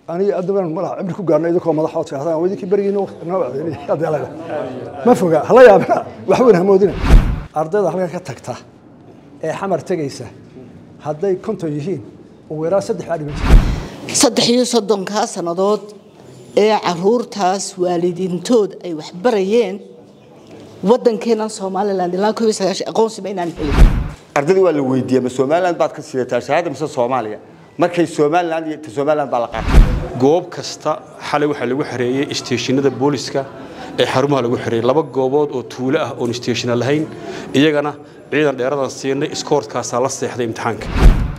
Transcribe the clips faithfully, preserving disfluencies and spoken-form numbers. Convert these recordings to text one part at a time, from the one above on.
أنا أدمن مرة عمري كوجارنا إذا كان مضحوط هذا ويدي كبرينه نوع هذا لا ما فوق هلا يا ابنا وحولها مودنا أرضنا هلا كتكته حمر تجيسه هذا كنت يجين وورا صدح على صدح يصدق كاس نضاد عرور تاس والدين تود أي وحبريين ودن كنا سوماليلاند لا كويس أقوم سبعين عن فيلم أرضي ولا ويدي بس سوماليلاند بعد كسر تشاهد مثل سوماليا markay Soomaaliland iyo Soomaaliland baa la qaatay goob kasta xalay waxa lagu xareeyay stationada booliska ee xarumaha lagu xareeyay laba goobood oo tuulo ah oo station lahayn iyagana ciidan dheeradan siinay escortkaas la seexday imtixaanka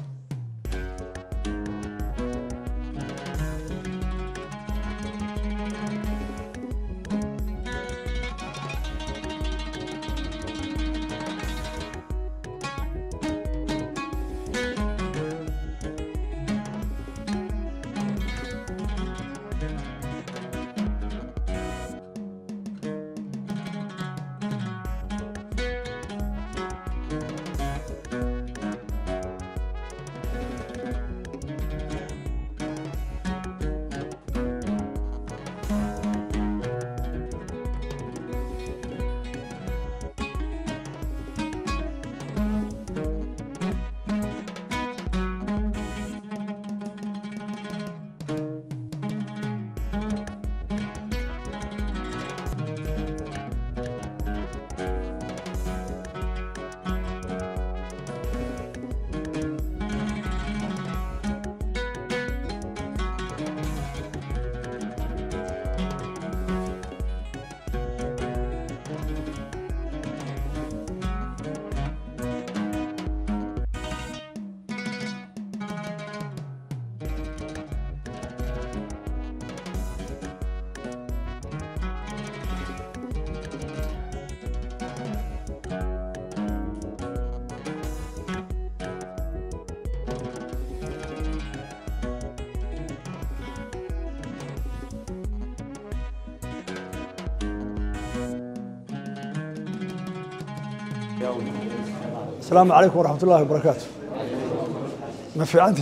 السلام عليكم ورحمة الله وبركاته. ما في عندي.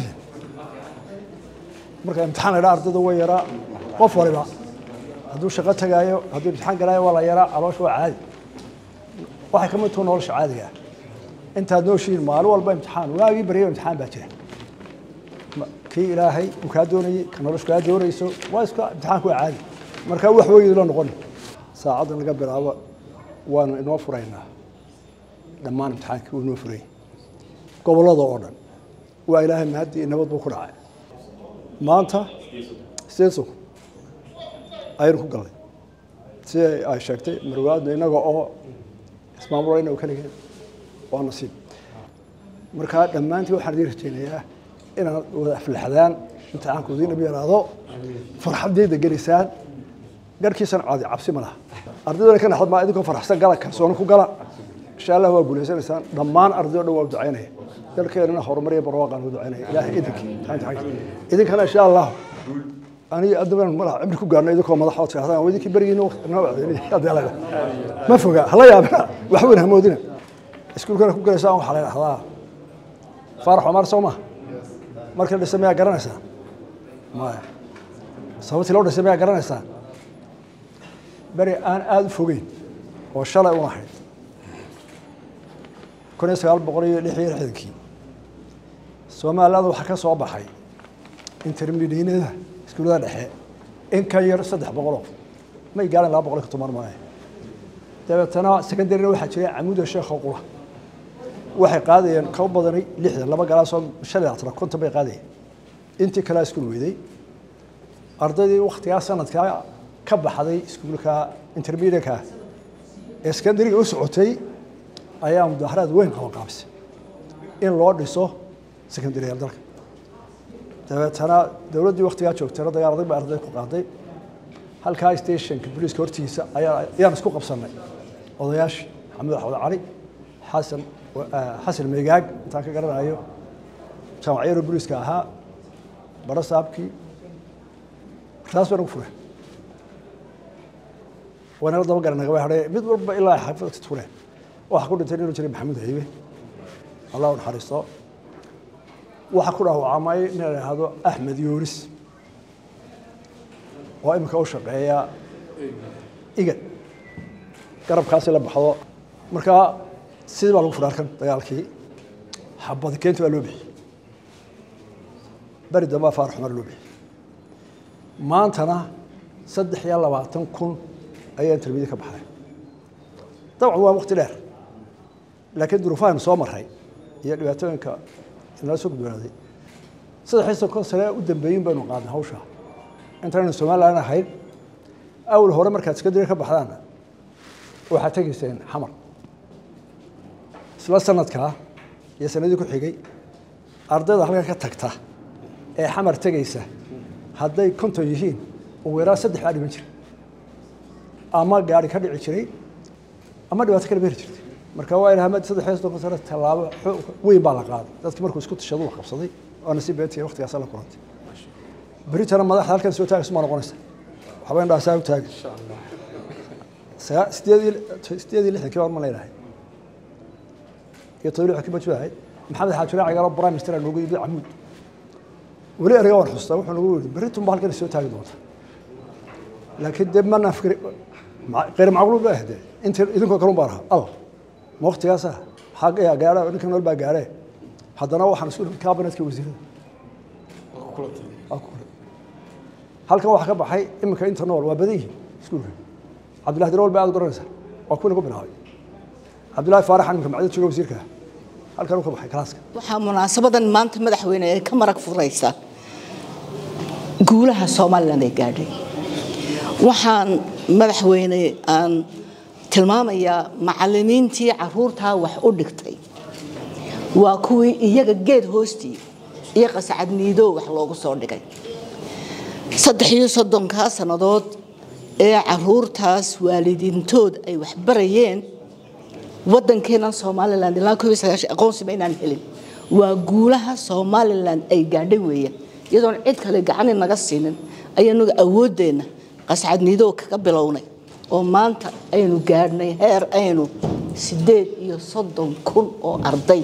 مركز امتحان الأرض ده يرى قف ولا بقى. هذول شغلتها جاية هذول امتحان جاية ولا يرى على شو عادي. واحد كمان تون ولا شو عادي يعني. أنت هذول شيء المال ولا بامتحان ولا يبري امتحان باتيه. كي إلهي وكادوني كانوا ولا شو كادوني يسوي واسك امتحان هو عادي. مركز واحد يدلون نقول ساعدنا قبل هذا وان نوفرينه. دمان امتحانك ونفري gobolada oo dhan waa ilaahay mahadi nabad buu ku dhacay maanta seeso ayru ku galay si ay sheegtay marwaadna inaga oo ismaamulayna oo kaliya waa nasiib marka dhamaantii waxaan diirteenayaa inaan wada aflaxdaan imtixaanku diin nabi yaraado farxadeeda gelisaan garkiisan caadi cabsi ma laha ardayda kana xad ma idinku faraxsan gala kalsoon ku gala إن شاء الله هو أقول لسان إنسان ضمان أرضه لو أبدأ عينه ذلك أنا حرمري برواقة أبدأ عينه إلهي إذك أنت حاجة إذك أنا إن شاء الله أنا أدمن مرة عمري كوجارنا إذا كان مضحوط هذا ويدي كبرينه نوع هذا لا ما فوق هلا يا ابنا وحولها مودنا اسكول كنا كوجار ساعة وحلا هذا فرح عمر سوما مركز اللي سميها قرنسة ما صوتي لو سميها قرنسة بري أنا ألف فوقين والشلا واحد كنا سؤال بقولي لحية حذكي سوما لا ذو حكى صعب حي انترميدين هذا سكول هذا حي إن كير صدح بقوله ما يقال لا بقولك تمر معي تبى تنا سكندري واحد شيء عمود الشيخ وقوله واحد قاضي يعني كوب بدني لحية لما قال صوم شلي أطرق كنت بقاضي أنت كلا سكول ويدي أرضي وقت يا سنة كا كب حذي سكول كا انترميدين كا سكندري أسعتي أيام مظاهرات وين هو قابس إن لورد يسوه سكندري هذاك ترى ترى دولة وقتها شوف ترى ضيار ضيب أرضي قاضي هل كاي ستيشن كبوليس كورتيس أيام أيام مسكوك قبصنا وضياش محمد أحمد علي حسن حسن ميجاج تاك قرر أيوه كانوا عيروا بوليس كاها برا سابكي خلاص بنوفره وأنا رضا بقرنا جوا هذا مد رب إلا حفظ تطوره وحكون تاني رجل محمد هيبة الله يرحمه وحكون هو عماي هذا أحمد يورس oo imika u shaqeeya igad garabkaasi la baxdo marka sidii baa lagu furay halkan dagaalkii xabadi keenta waa loo bixiyey beri dambaa faarax xumar loo bixiyey maantana saddex iyo labaatan kun ayaan tarbiyada ka baxday dabcan waa waqti dheer laakiin duruufahan soo maray iyo dhibaatooyinka inala soo gudboonaaday saddex iyo sane u dambeeyeen baynu qaadnay hawsha intaanu Soomaaliland ahayn awal hore markaad iska diray ka baxdaan waxaad tageyseen xamar isla sanadka iyo sanadii ku xigay ardayda halka ka tagta ee xamar tagaysa hadday konton yihiin ugu yaraan saddex baa dhiman jiray ama gaari ka dhici jiray ama dhibaato kala beeri jirtay marka waa in hamad saddex iyo soddon sano talaabo weyn baa la qaaday dadkii markuu isku tashado wax qabsaday oo nasiib beetay waqtigaas la kulantay بريتنا ما ذا halkan soo taagis ma noqonaysa waxba indhaa saa u taag insha Allah sideed sideed lixdan kii ma leeyahay iyo todoba xikmad joohay maxamed xaajira ciyaaro prime minister noogu yimid Axmed wali ariga war xusta wuxuu noogu yimid baritu ma halkan soo taagi doonta laakiin dib ma nafkir غير معقول baa hade inta idinku kala baaraha Allah ma waqtigaas xaq ay gaaro ninkan wal baa gaaray haddana waxaan isku kaabinetka wasiirada halkan waxa ka baxay imika inta nool waa badan yihiin iskuulka Cabdullaahi Dirool baa garanaysa waa kuwa ku bilaabay Cabdullaahi Faarax imika macdad jooga wasiirka halkan uu ka baxay klaaska waxa munaasabadan maanta madaxweyne ee ka marag furaysa guulaha Soomaaliland ay gaadhay waxaan madaxweyne aan tilmaamayaa macallimiintii caruurta wax u dhigtay waa kuwii iyaga geed hoostii iyo qasacadniido wax loogu soo dhigay saddex iyo soddon ka sanadood ee caruurtaas waalidiintood ay wax barayeen wadankeena Soomaaliland ilaa koob iyo sagaashan aqoonsi ma inaan helin waa guulaha Soomaaliland ay gaadhay weeyaan iyadoo cid kale gacan naga siinin ayanu awoodeena qasacadniido kaga bilownay oo maanta aynu gaadhnay heer aynu sideed iyo soddon kun oo arday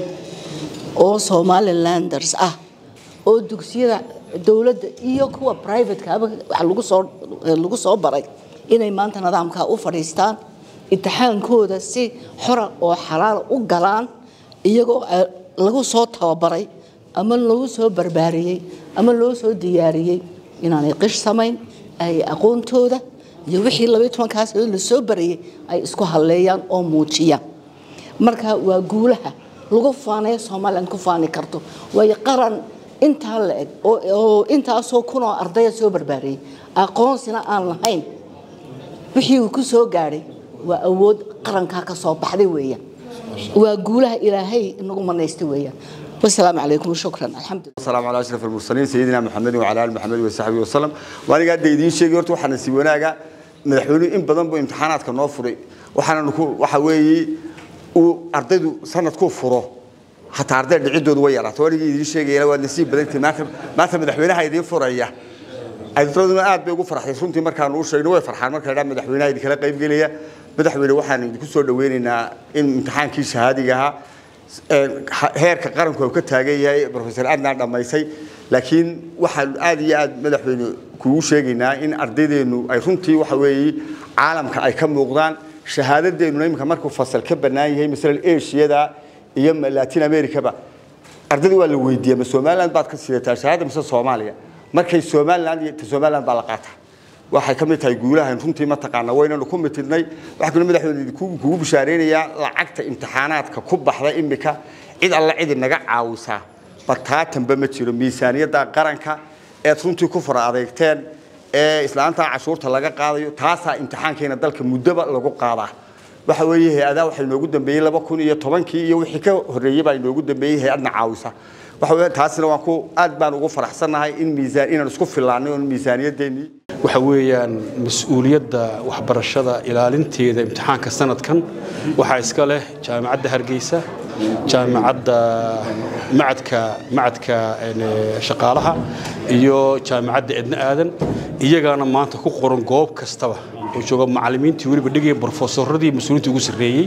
oo Somalilanders ah oo dugsiyada dawladda iyo kuwa private ka wax lagu soo lagu soo baray inay maanta nidaamka u fadhiistaan imtixaankooda si xor oo xalaal u galaan iyagoo lagu soo tababaray ama lagu soo barbaariyay ama loo soo diyaariyay inaanay qish samayn ay aqoontooda iyo wixii laba iyo toban kaas la soo bariyay ay isku haleeyaan oo muujiyaan marka waa guulaha lagu faanay Soomaaliland ku faani karto way qaran inta la eg oo inta soo kuno arday soo barbaariyay aqoonsina aan lahayn wixii uu ku soo gaaray waa awood qaranka ka soo baxday weeyaan waa guulaha Ilaahay inagu maneystay weeyaan والسلام عليكم وشكرا الحمد لله السلام على اشرف المرسلين سيدنا محمد وعلى ال محمد وصحبه وسلم وانا قاعد يدين شيء horta waxaan si wanaaga madaxweynuhu in badan buu imtixaanaadka noo furay waxaan ku waxa weeyii uu ardaydu sanadku furo hatta ardayda cidoodu way yaraato waliga idin sheegayna waa nasiib badan maanta maanta madaxweynaha idin furaya ardaydu aad bay ugu farxay runtii markaan uu sheegno way farxaan marka ila madaxweynaha idin kala qayb galaya madaxweyne waxaan idinku soo dhaweynaynaa in imtixaankii shahaadiga ahaa heerka qaranku ka taagan yahay professor Adnan dhamaysay laakiin waxaan aad iyo aad madaxweyne kugu sheegaynaa in ardaydeenu ay runtii waxa weeyii caalamka ay ka muuqdaan shahaadadeenu imika markuu fasal ka banaan yahay misalan Asia iyo Latin America ba ardaydu waa la weydiiyay ma Soomaaliland baad ka sidataa shahaada mise Soomaaliya markay Soomaaliland iyo Soomaaliland baa la qaataa waxay ka mid tahay guulaha runtii ma taqaana waynaanu ku mitidnay waxa kale madaxweyne kugu bishaareynaya lacagta imtixaanaadka ku baxda imika cid alla cid naga caawisa bartaatanba ma jiro miisaaniyada qaranka ee runtii ku fara adeegteen ee islaanta cashuurta laga qaadayo taasa imtixaankeena dalka mudaba lagu qaadaa waxa weeye hay'adaha waxay noogu dambeeyay laba kun iyo toban kii iyo wixii ka horeeyay baa noogu dambeeyay hay'adna caawisa waxa weeye taasina waan ku aad baan ugu faraxsanahay in miisaan inaan isku filaano miisaaniyadeeni waxa weeyaan mas'uuliyadda waxbarashada ilaalinteeda imtixaanka sanadkan waxa iska leh jaamacadda Hargeysa jaamacadda macadka macadka shaqaalaha iyo jaamacadda Edna Aadan iyagana maanta ku qoran goob kastaba oo jooga macallimiintii waliba dhigay professoradii mas'uuliyiinta ugu sareeyay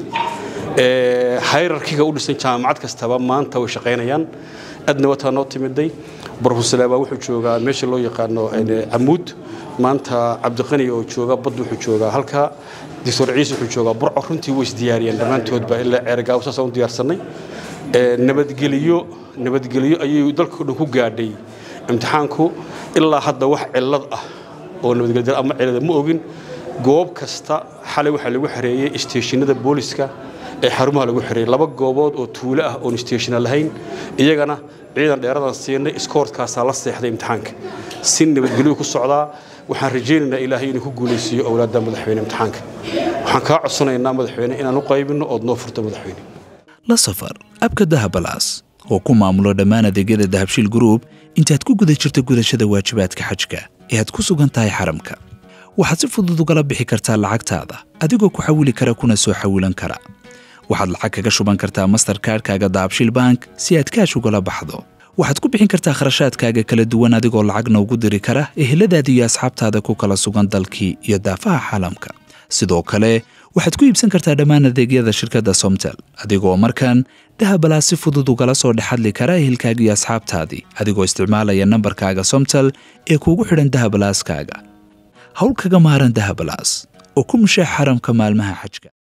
ee hierarchy-ga u dhisan jaamacad kastaba maanta way shaqeynayaan adna wata noo timiday بروفيسور سليمان wuxuu joogaa meesha loo yaqaano Amuud maanta Cabdiqani oo jooga bad wuxuu joogaa halka Dr. Ciise wuxuu joogaa Burco runtii way isdiyaariyeen dhamaantood ba ilaa Ceergaaw saas oo diyaarsanay nabadgeliyo nabadgeliyo ayuu dalka dhan ku gaadhay imtixaanku ilaa hadda wax cilad ah oo nabadgeliyo ama cilad ma ogin goob kasta xalay waxa lagu xareeyay isteeshinada booliska ee xarumaha lagu xareeyay laba goobood oo tuulo ah oo isteeshin lahayn iyagana ciidan dheeradan siinay iskoortkaas la seexday imtixaanka si nabadgeliyo ku socdaa waxaan rajaynaynaa ilaahay inuu ku guuleysiyo awlaadda madaxweyne imtixaanka waxaan ka codsanaynaa madaxweyne inaan u qaybino oo noo furto madaxweyne la safar abka dahabalaas oo ku maamulo dhammaan adeegyada dahabshiil group intaad ku guda jirto gudashada waajibaadka xajka ee aad ku sugan tahay xaramka waxaad si fudud uga bixi kartaa lacagtaada adigoo ku xawili kara kuna soo xawilan kara waxaad lacag kaga shuban kartaa Mastercard-kaaga Dahabshiil Bank si aad kaash uga baxdo waxaad ku bixin kartaa kharashaadkaaga kala duwan adigoo lacagna ugu diri kara eheladaada iyo asxaabtaada ku kala sugan dalkii iyo daafaha caalamka sidoo kale waxaad ku iibsan kartaa dhammaan adeegyada shirkadda Somtel adigoo markaan dahabalaas si fudud uga soo dhaxadli kara ehelkaaga iyo asxaabtaadii adigoo isticmaalaya nambarkaaga Somtel ee kuugu xidhan dahabalaaskaaga hawl kaga maaran dahabalaas oo ku mushaar xaramka maalmaha xajka